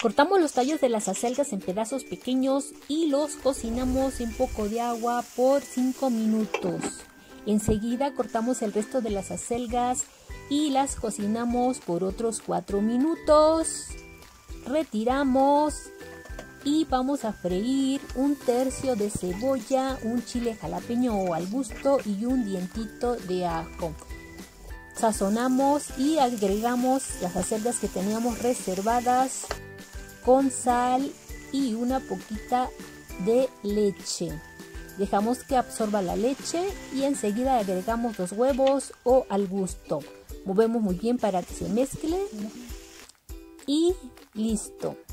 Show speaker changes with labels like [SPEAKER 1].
[SPEAKER 1] Cortamos los tallos de las acelgas en pedazos pequeños y los cocinamos en poco de agua por 5 minutos. Enseguida cortamos el resto de las acelgas y las cocinamos por otros 4 minutos. Retiramos y vamos a freír un tercio de cebolla, un chile jalapeño o al gusto y un dientito de ajo. Sazonamos y agregamos las acelgas que teníamos reservadas con sal y una poquita de leche. Dejamos que absorba la leche y enseguida agregamos los huevos o al gusto. Movemos muy bien para que se mezcle y listo.